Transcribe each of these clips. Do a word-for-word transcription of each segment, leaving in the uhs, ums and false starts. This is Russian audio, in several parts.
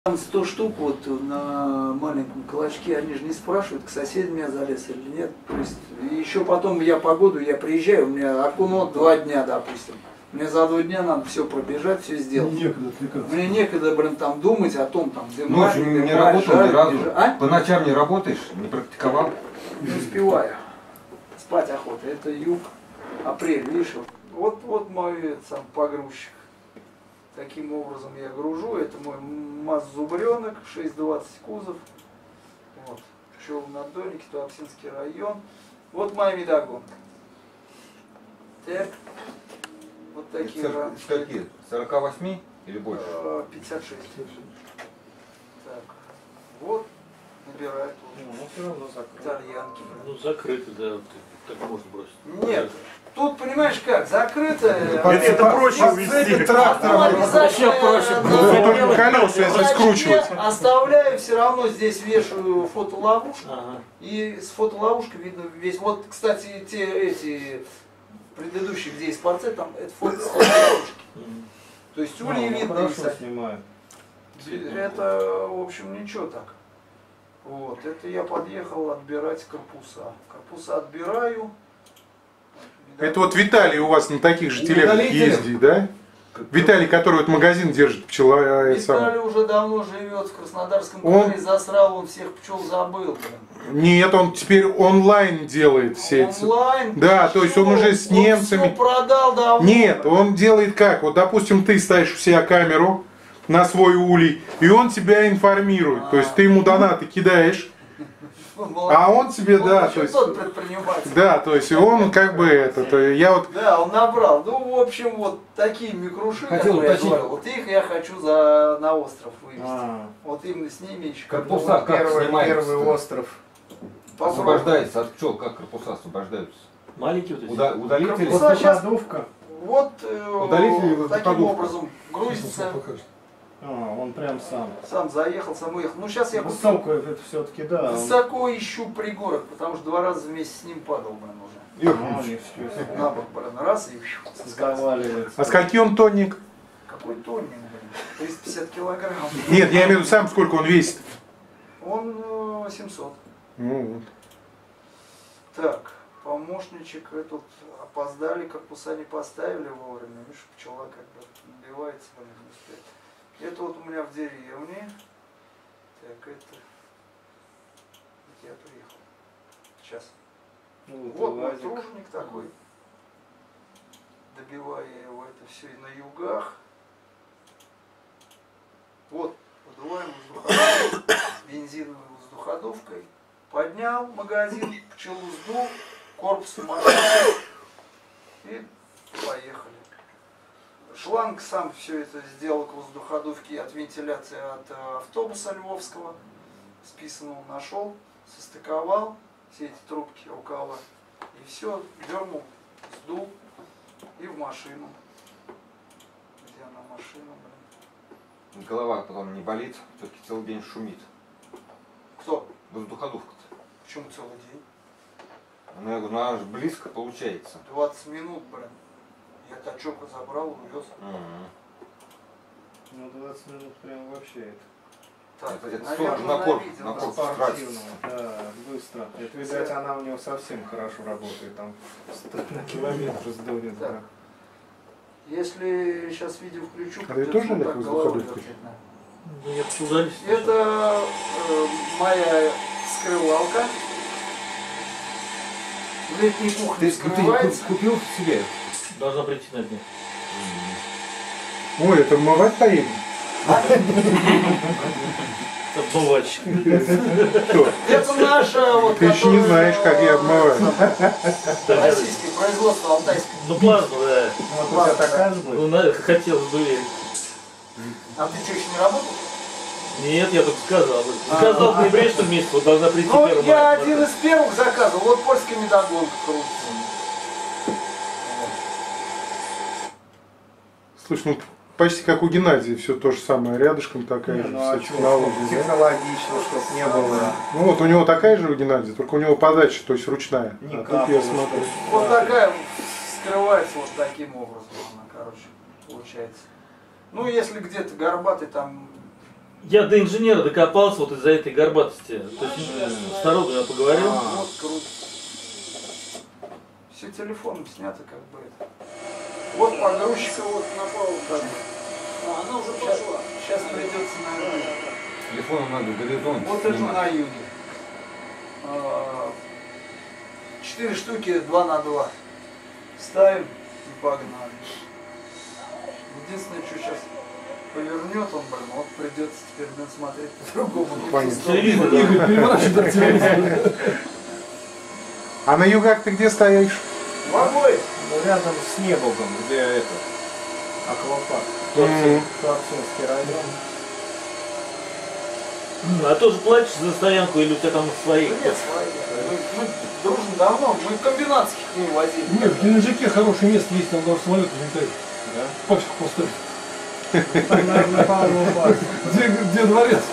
Там сто штук вот на маленьком клочке, они же не спрашивают, к соседям я залез или нет. То есть еще потом я погоду, я приезжаю, у меня окунот два дня, допустим. Мне за два дня надо все пробежать, все сделать. Некогда отвлекаться. Мне некогда, блин, там думать о том, там, где Ночью не, не работал ни разу? А? По ночам не работаешь? Не практиковал? Не успеваю. Спать охота. Это юг, апрель, видишь? Вот, вот мой сам погрузчик. Таким образом я гружу. Это мой МАЗ-зубренок, шесть двадцать кузов. Вот. Пчелонаддольники, Туапсинский район. Вот моя медогонка. Так. Вот такие рамки. Какие? сорок восемь или больше? пятьдесят шесть. Так. Вот. Набирает. Ну, все равно закрыто. Итальянки. Ну, закрыто, да. Так можно бросить. Нет. Тут, понимаешь как, закрыто. Это проще увезти. Трактором вообще проще. Только колеса, если скручивать. Оставляю, все равно здесь вешаю фотоловушку. Ага. И с фотоловушкой видно весь. Вот, кстати, те эти предыдущие, где из порце, там это фото с фотоловушки. То есть ульи видно. Хорошо снимает. Это, в общем, ничего так. Вот, это я подъехал отбирать корпуса. Корпуса отбираю. Это вот Виталий у вас на таких же телегах ездит, да? Виталий, который вот магазин держит, пчела. Виталий уже давно живет в Краснодарском он... крае, засрал, он всех пчел забыл. Блин. Нет, он теперь онлайн делает все эти. Онлайн? Да, то есть он уже с немцами. Он продал давно. Нет, он делает как? Вот, допустим, ты ставишь у себя камеру на свой улей, и он тебя информирует. А-а-а. То есть ты ему донаты кидаешь. А он тебе, он да, то есть, да, то есть он как бы это, то я вот. Да, он набрал. Ну, в общем, вот такие микруши, которые я говорю, вот их я хочу за на остров вывести. А. Вот именно с ними еще. Корпуса как первый, первый остров. Освобождается от пчел, как корпуса освобождаются? Маленькие вот эти. Уда удалить или воздуходувка? Вот э, таким образом грузится. А, он прям сам. Сам заехал, сам уехал. Ну сейчас я высоко это все-таки, да. Высоко он... ищу пригорок, потому что два раза вместе с ним падал, блин, уже. А, на бок, блин, раз и сковали. А скольки он тонник? Какой тонник, блин? триста пятьдесят килограмм. Нет, я имею в виду сам, сколько он весит. Он э, семьсот. Ну вот. Так, помощничек этот опоздали, корпуса не поставили вовремя. Видишь, пчела как бы набивается, блин, не успеет. Это вот у меня в деревне. Так, это... Я приехал. Сейчас. Ну, вот мой труженик такой. Добиваю я его это все и на югах. Вот, подуваем воздуходовкой, бензиновой воздуходовкой. Поднял магазин, пчелу сдул, корпус в машине и поехали. Шланг сам все это сделал к воздуходувке от вентиляции от автобуса львовского. Списанного нашел, состыковал все эти трубки рукава. И все, дернул, сдул и в машину. Где она машина, блин? Голова потом не болит, все-таки целый день шумит. Кто? Воздуходувка-то. Почему целый день? Ну, я говорю, ну она же близко получается. двадцать минут, блин. Я тачок забрал, увез. Mm-hmm. Ну двадцать минут прям вообще это. Так, это это сложно, напор, напор спортивного, да, быстро. Это, видать, она у него совсем хорошо работает, там на километр сдурит. Да. Если сейчас видео включу, а ты тоже Олег воздуходувкой? Нет, удались. Это э, моя скрывалка. В летней кухне ты, скрывается. Ты купил себе? Должна прийти на дне. Ой, это вмывать поедем? Обмывальщик. Это наша вот. Ты еще не знаешь, как я обмываю. Российское производство алтайское. Ну плазма, да. Вот у тебя такая же будет? Ну, хотелось бы верить. А ты что, еще не работал? Нет, я только сказал. Заказал в ноябре, что месяц, вот должна прийти ну, первая. Я один из первых заказывал. Вот польская медогонка крутится. Слушай, ну почти как у Геннадия, все то же самое, рядышком такая не, же, ну, вся а технология. Технологично, чтобы не было. Ну вот у него такая же у Геннадия, только у него подача, то есть ручная. Не а капало, тут я смотрю. Вот такая скрывается вот таким образом она, короче, получается. Ну, если где-то горбатый там Я до инженера докопался вот из-за этой горбатости. То есть с народом я поговорил. А, вот круто. Все телефоном снято как бы это. Вот погрузчика вот напал как бы. А, она уже пошла. Сейчас придется на юге. Телефоном надо горизонт Вот это снимать. на юге. А, Четыре штуки, два на два. Ставим и погнали. Единственное, что сейчас повернет он, блин, вот придется теперь блин, смотреть по-другому. Телевизор. Игорь, переворачивай телевизор. А на югах ты где стоишь? В обои. Ну, рядом с Небогом, где это, аквапарк. Мгм. Торцинский район. А тоже платишь за стоянку или у тебя там свои? Да нет, свои. Мы, мы дружим давно, мы комбинатских не возили. Нет, в Геленджике хорошее место есть, там даже самолет летает. Да? Пачку поставить. На Павловом парке. Где, где дворец?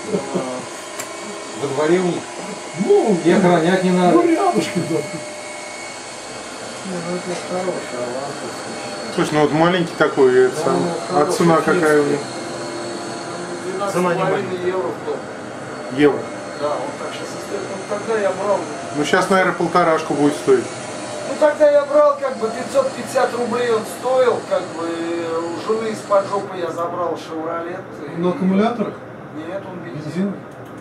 Во дворе у них. Ну, И охранять не ну надо. рядышком, да. Ну, это хорошая лампа. Слушай, ну вот маленький такой, это сам. А цена какая у него? двенадцать Цена с не половиной маленькая. евро в дом. Евро. Да, он так сейчас и стоит. Ну, тогда я брал. Ну сейчас, наверное, полторашку будет стоить. Ну тогда я брал как бы пятьсот пятьдесят рублей он стоил, как бы у жены из-под жопы я забрал шевролет. и- На аккумуляторах? Нет, он бензин. Бензин?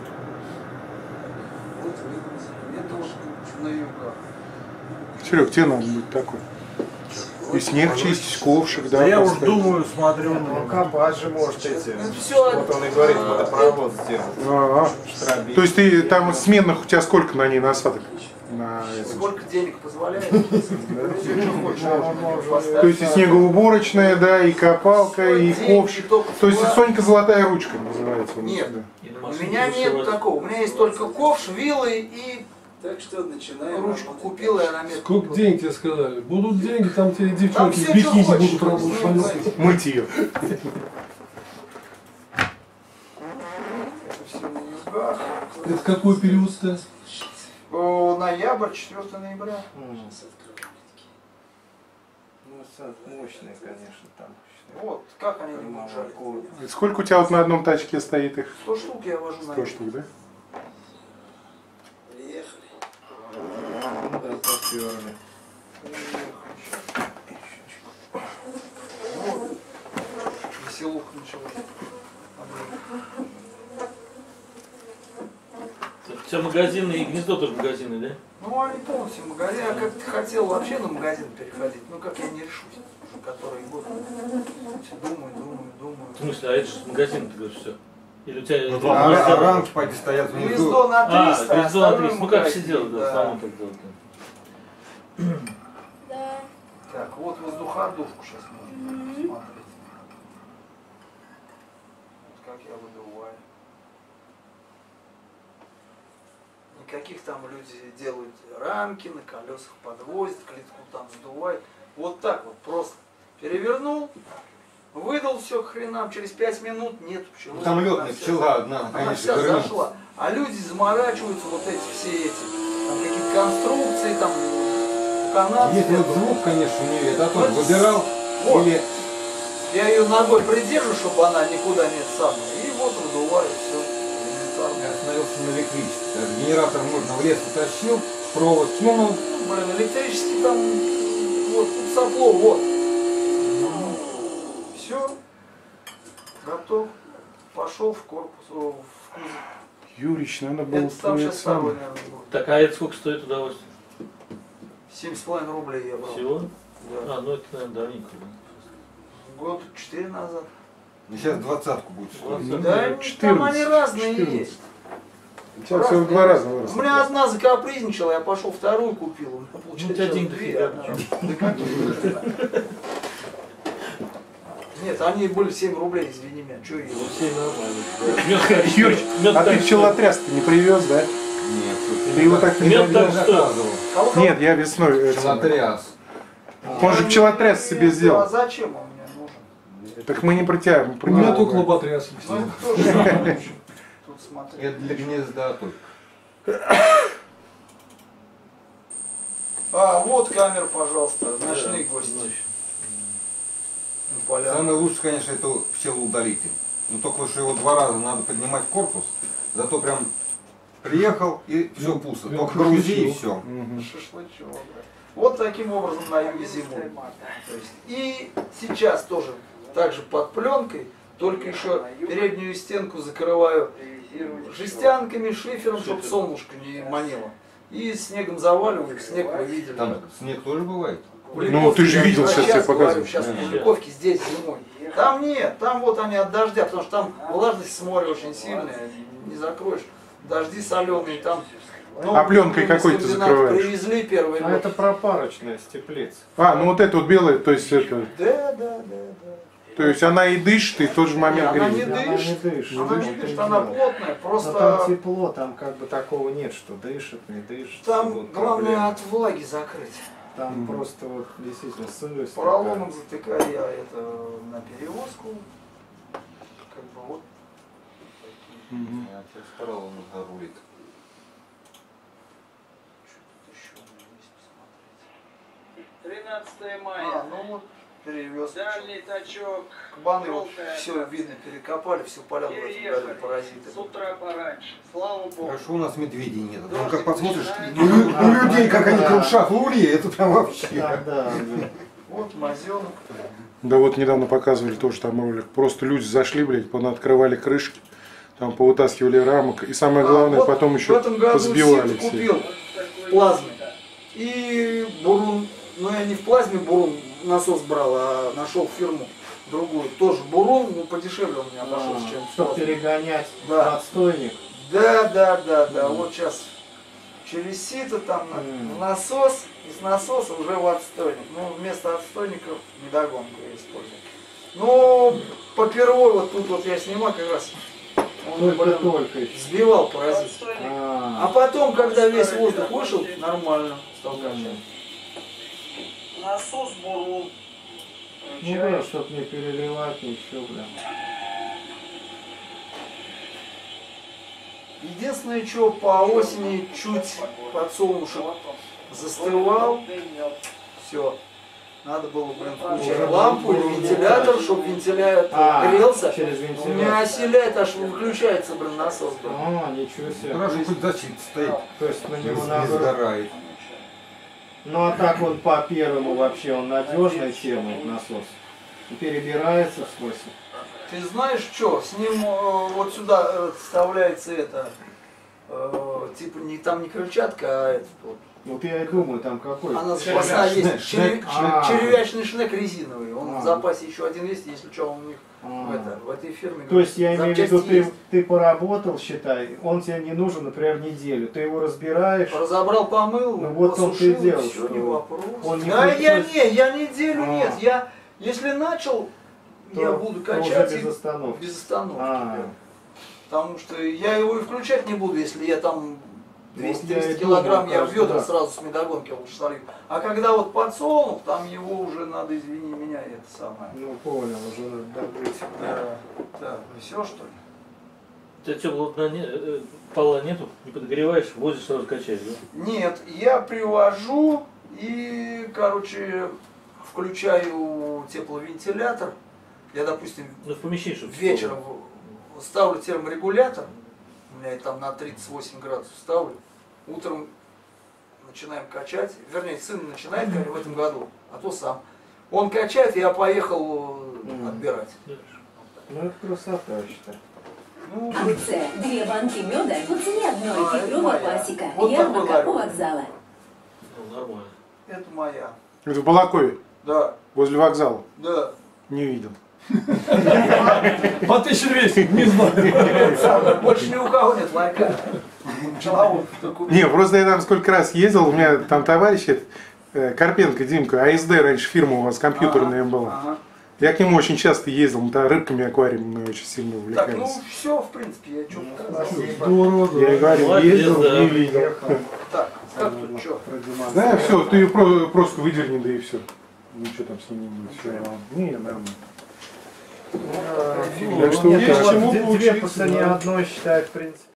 Вот видите, это вот на югах. Серег, тебе надо быть такой. И снег чистить, ковшик, да. Да я уж поставить. думаю, смотрю, Ну, копать же может эти. Это все. Вот он и говорит, водопровод сделал. А, Штробить. то есть ты там сменных у тебя сколько на ней насадок? На это? Сколько денег позволяет? Все, что хочешь, можно поставить. То есть и снегоуборочная, да, и копалка, и ковш. То есть и Сонька золотая ручка называется. у нас, Нет. да. У меня нет такого. У меня есть только ковш, вилы и так что начинаем. Ручку купил и она мне. Сколько денег тебе сказали? Будут деньги, там тебе Там девчонки все, в бикини что хочешь. будут работать. Ну, понятно. Мыть ее. Это все на югах. Это какой период-то? О, ноябрь, четвёртого ноября. Ну, сад мощный, конечно, там. Вот, как они не могут жарить? Молоко. Сколько у тебя вот на одном тачке стоит их? Сто штук я вожу на Сто штук, да? Приехали. Ну, да, поперли. Вот. Веселуха началась. У тебя магазины и гнездо тоже магазины, да? Ну, они полностью магазин. Я как-то хотел вообще на магазин переходить. Ну, как я не решусь. Уже который год. Все думаю, думаю, думаю. В смысле, а это же магазин, ты говоришь, все. Или у тебя... А, два а магазина? рамки пойди стоят внизу. Гнездо на А, триста, гнездо на остальное триста. Ну как магазин, все делают, да, в да. основном так делают. Так, вот воздуходувку сейчас можно посмотреть. Вот как я выдуваю. Никаких там люди делают рамки, на колесах подвозят, клетку там сдувают. Вот так вот просто перевернул, выдал все к хренам, через пять минут нет пчелы. Ну, там летная Она вся- пчела одна, Она конечно, вся грызет. зашла. А люди заморачиваются, вот эти все эти, там какие-то конструкции, там канаты. Есть вот звук, конечно, у нее. Это тоже выбирал. Вот. Или Я ее ногой придержу, чтобы она никуда не самая. И вот выдуваю все. я остановился на электричестве. Даже генератор можно в лес утащил, провод кинул. Блин, электрический там, вот тут сопло, вот. Все. Готов. Пошел в корпус, о, в кузов. Юрич, надо было Это там твой сейчас второй, самый. наверное, будет. Так, а это сколько стоит удовольствие? Семь с половиной рублей я брал. Всего? Да. А, ну это, наверное, давненько. Да. Год четыре назад. Ну, сейчас двадцатку будет стоить. Ну, Да, там четырнадцать, они разные четырнадцать. есть. У тебя всего в два раза вырос. У меня одна закапризничала, я пошел вторую купил. У меня Ну, у получается тебя деньги две, дофига, одна. Да какие? Нет, они были семь рублей, извини меня. Что я? Ну, все нормально. Юрич, а ты пчелотряс-то не привез, да? Нет, слушай, Ты его так не Мед так довез? стоит. заказывал. Кого-кого? Нет, я весной. это самое. Пчелотряс. Он же пчелотряс себе А сделал. зачем он мне нужен? Так мы не про тебя, мы про У меня него только говорим. лоботряс есть. Ну это тоже самое. Тут смотри. Это для гнезда только. А, вот камера, пожалуйста, ночные гости. Ночь. На полях. Самое лучшее, конечно, это пчелоудалитель. Ну только что его два раза надо поднимать в корпус, зато прям приехал и все Ну, пусто. ну, Только грузи и шашлычок. все. Шашлычок, да. Вот таким образом на юге зимой. То есть, и сейчас тоже так же под пленкой, только еще переднюю стенку закрываю жестянками, шифером, чтобы солнышко не манило. И снегом заваливаю, снег вы видели. Там снег тоже бывает? Ну, ты же видел, сейчас я показываю. Сейчас в Куликовке здесь зимой. Там нет, там вот они от дождя, потому что там влажность с моря очень сильная, не закроешь. Дожди соленые там. Ну, А пленкой мы какой из ты комбината закрываешь? Привезли первый А год. это пропарочная с теплиц. А, ну вот это вот белое, то есть это... Да, да, да, да. То есть она и дышит, и в тот же момент Она не греет. Она не дышит, дышит. она не Вот и дышит, она дело. плотная, Но просто там тепло, там как бы такого нет, что дышит, не дышит. там Вот главное проблема. от влаги закрыть. Там просто вот действительно сырость. Поролоном затыкаю я это на перевозку. Как бы вот. Я сейчас поролон рулит. тринадцатое А, мая. ну вот перевез. Дальний тачок. Кабаны вот желтая все трасса. видно, перекопали, всю поляну в этом году Переехали паразиты. с утра пораньше. Слава Богу. Хорошо, у нас медведей нет. Там Дождик как посмотришь, начинается. у, лю- у людей, как они крушат ульи, это прям вообще. Да, да, Вот мазенок. Да вот недавно показывали тоже там ролик. Просто люди зашли, блядь, открывали крышки, там повытаскивали рамок. И самое главное, А, вот потом в еще этом году позбивали сетку все. купил плазмы. И бурун, ну я не в плазме бурун насос брал, а нашел фирму другую. Тоже бурун, но подешевле у меня обошелся, чем в чтобы плазме. перегонять Да. отстойник. Да, да, да, да. Вот сейчас через сито там на- Мгм. в насос, и с насоса уже в отстойник. Ну, вместо отстойников медогонку я использую. Ну, попервой вот тут вот я снимал как раз. Он, блин, Только-только еще. сбивал паразит. Отстойник. А А, потом, когда весь воздух вышел, нормально стал качать. Насос бурун. ну да, чтоб не переливать ничего, блин. Единственное, что по осени чуть подсолнушек застывал, все. Надо было, блин, включать лампу или вентилятор, чтобы вентилятор А, грелся. через У вентилятор. меня оселяет, аж выключается, блин, насос. блин. А, ничего себе. Хорошо, хоть защита стоит. То есть на Не него не надо... сгорает. Ну а так он по первому вообще, он надежная тема, насос. И перебирается в смысле. Ты знаешь что, с ним э, вот сюда э, вставляется это, э, типа не там не крыльчатка, а этот вот. Вот я и думаю, там какой. Она запасная Шнек, есть, черев- а. червячный шнек резиновый, он А. в запасе еще один есть, если что, он у них А. в, это, в этой фирме. То есть я имею в виду, запчасти ты, есть. ты поработал, считай, он тебе не нужен, например, неделю. Ты его разбираешь. Разобрал, помыл, Ну, вот он посушил, ты делал, все, что не вопрос. он не да я пришлось- не, я неделю А. нет, я, если начал, То- я буду то уже качать без и- остановки. без остановки. А. да. Потому что я его и включать не буду, если я там Вот я и двести-триста думал, килограмм я в каждый ведра раз. сразу с медогонки лучше солью. А когда вот подсолнух, там его уже надо, извини меня, это самое. Ну понял, уже надо добыть. Да, да, все что ли? У тебя теплого дна не, э, пола нету, не подогреваешь, возишь, сразу качаешь, да? Нет, я привожу и, короче, включаю тепловентилятор. Я, допустим, Ну, в помещении, чтобы вечером в- ставлю терморегулятор, у меня там на тридцать восемь градусов ставлю, утром начинаем качать, вернее, сын начинает качать в этом году, а то сам. Он качает, я поехал Мгм. отбирать. Ну это красота, я считаю. Ну, Це дві банки меда по ціні А, одної це кіплова моя. пасіка. От Ярмарка такой у ларек. вокзала. Ну, нормально. это моя. Это в Балакове, Да, возле вокзала. да. Не видел. По тысяче двести, не знаю. Больше ни у кого нет ларька. Пчеловод только у меня. Не, просто я там сколько раз ездил, у меня там товарищ, этот, э, Карпенко Димка, АСД раньше фирма у вас компьютерная Ага, была. ага. Я к нему очень часто ездил, мы тогда рыбками аквариумными очень сильно Так, ну увлекались. все, в принципе, я что-то сказал. Здорово, Я и говорю, Молодец, ездил, да. не видел. Так, как тут что? Да, все, ты ее про- просто выдерни, да и все. Ничего там с ним не будет. Все, не, нормально. Так что вот Нет, так. вот две- две получится, по цене да. одной считают, в принципе.